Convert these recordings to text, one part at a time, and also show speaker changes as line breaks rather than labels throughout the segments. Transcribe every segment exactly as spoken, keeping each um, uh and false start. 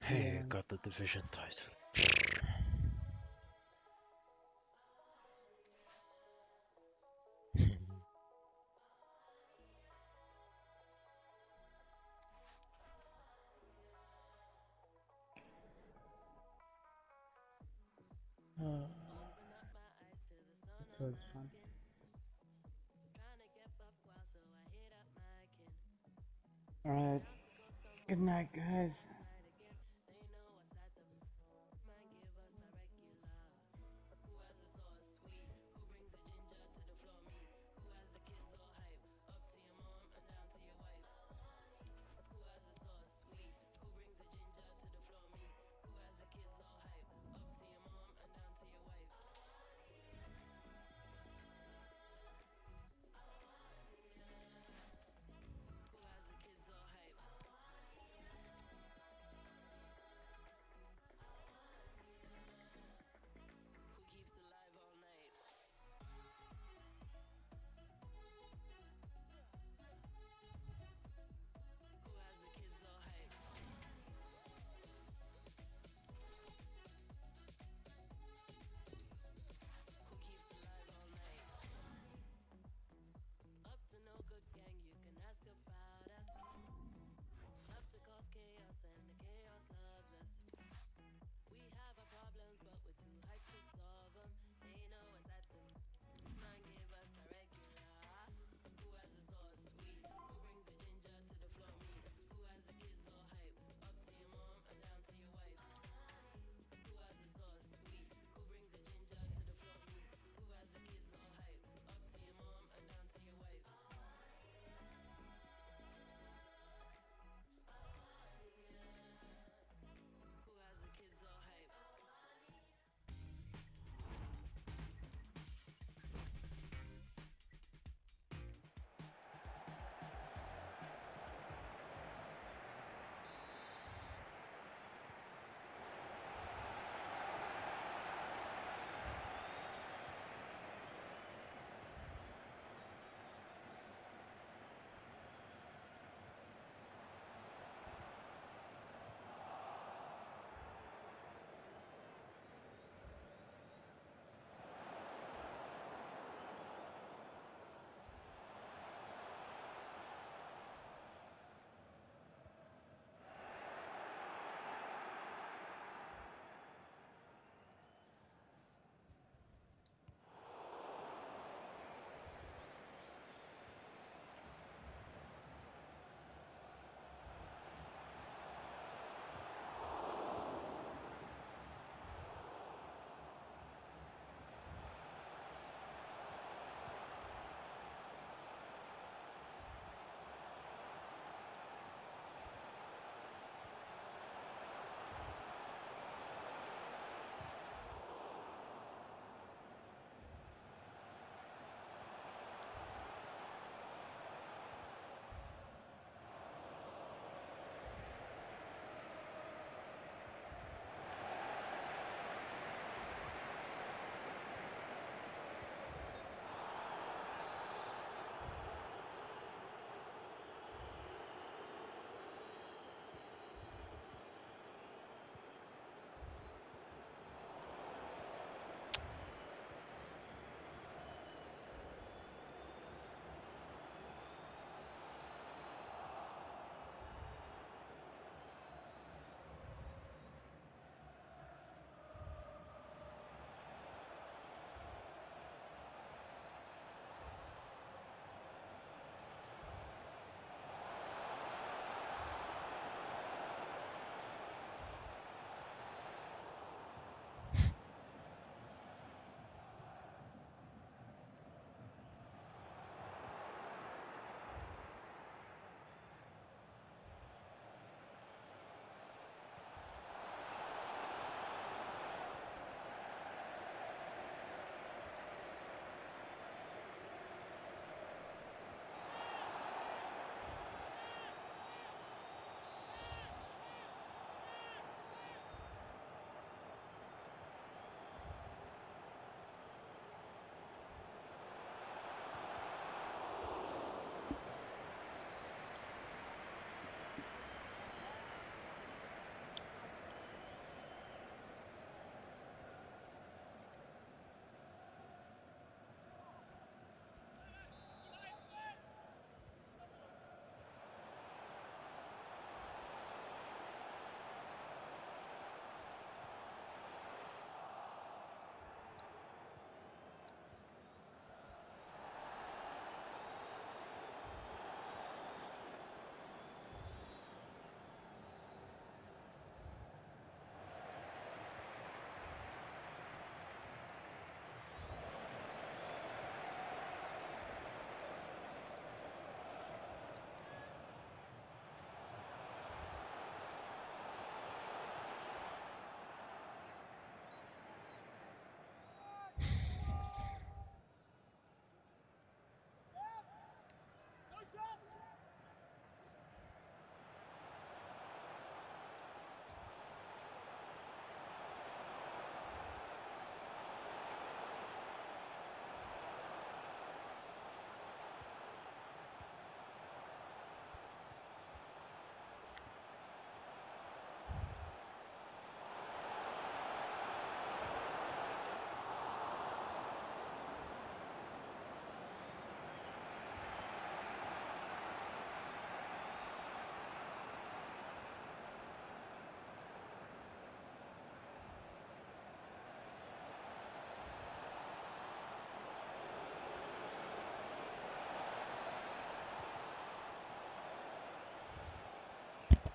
Hey,
Yeah.
got the division title.
Oh, it was fun. Alright. Good night, guys.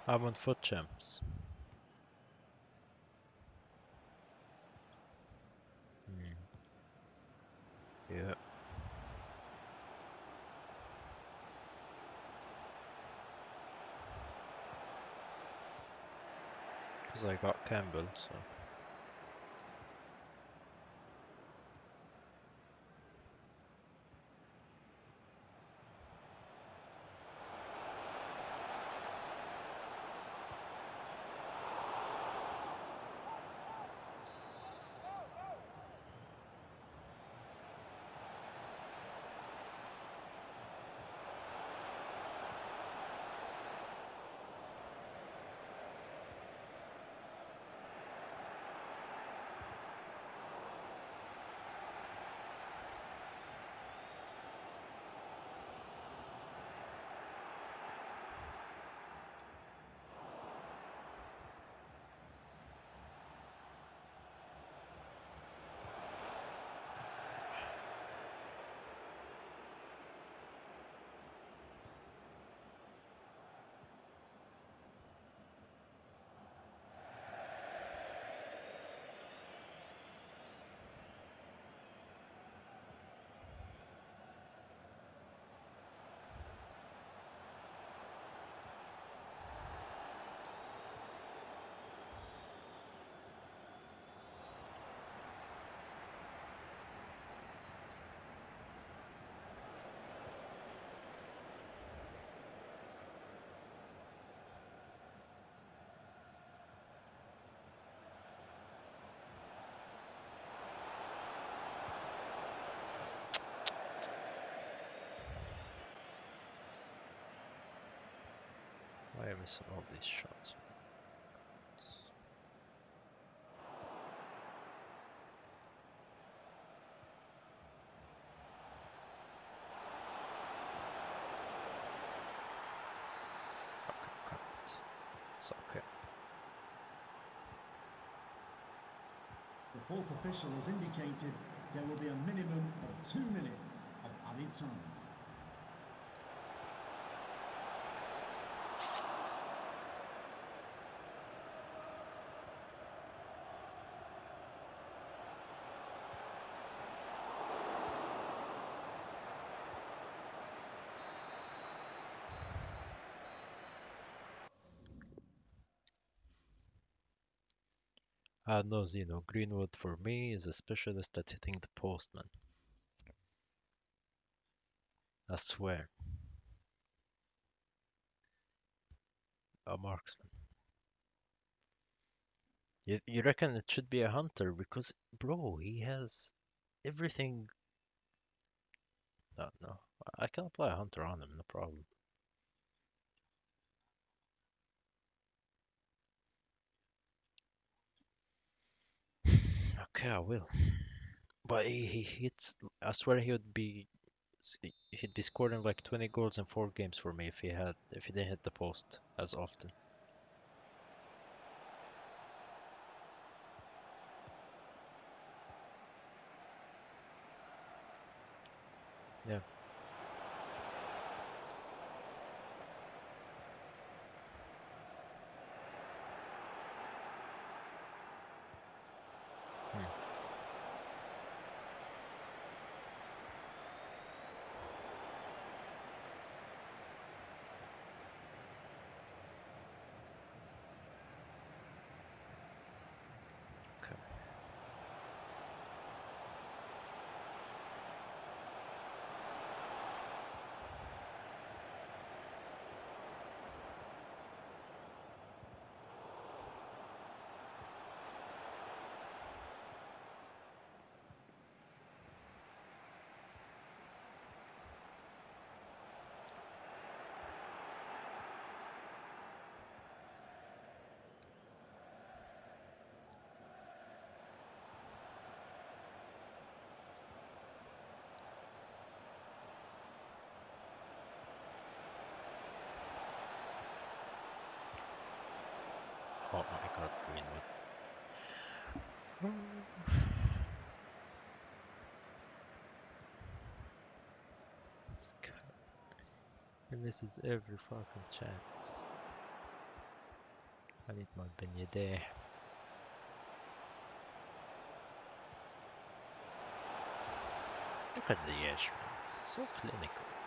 I'm on foot champs. Hmm. Yeah. Because I got Campbell, so. Why am I missing all these shots? Okay, can't. It's okay.
The fourth official has indicated there will be a minimum of two minutes of added time.
Ah, no, Zeno. Greenwood for me is a specialist at hitting the postman. I swear. A marksman. You, you reckon it should be a hunter? Because, bro, he has everything. No, no. I can apply a hunter on him, no problem. Okay, I will. But he, he hits. I swear he would be. He'd be scoring like twenty goals in four games for me if he had if he didn't hit the post as often. Yeah. Hmm. Okay. Oh my god, Greenwood. This guy, he misses every fucking chance. Hamid Mal Ben Yedeh. Look at Ziyech, man. So clinical.